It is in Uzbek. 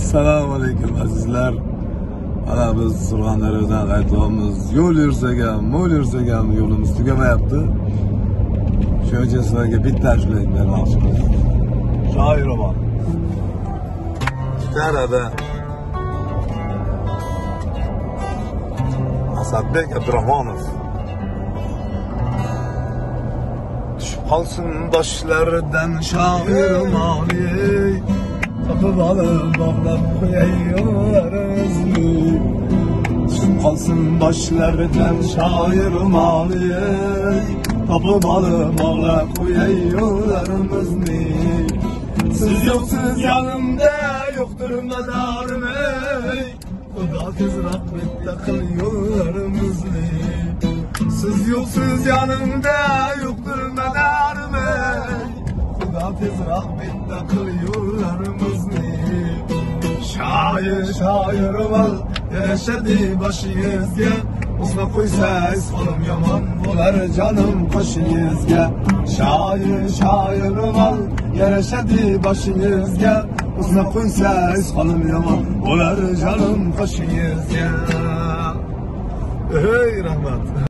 Assalomu alaykum azizlar. Ana biz Surxondaryodan qaytyapmiz. Yo'l yursak ham, mo'l yursak ham yo'limiz tugamayapti. Shuning uchun sizlarga bitta ashula bermoqchimiz. Shoir omon. Tarada Asadbek Abdurahmonov. Tushib qolsin boshlardan shoir moli. Tapıp alıp bağlap koyay yollarımızı. Tushib qolsin boshlardan shoir moli. Tapıp alıp bağlap koyay yollarımızı. Siz yoksiz yanımda yoktur mezarım ey. Xudo tez rahmetda qil yollarımızı. Siz yoksiz yanımda yoktur mezarım ey. Xudo tez rahmetda qil yollarımızı. Shoir ol yarashadi boshingizga. O'sma qo'ysangiz qo'lim yomon bo'lar jonim qo'shingizga. Shoir ol yarashadi boshingizga. O'sma qo'ysangiz qo'lim yomon bo'lar jonim qo'shingizga. Ey rahmat.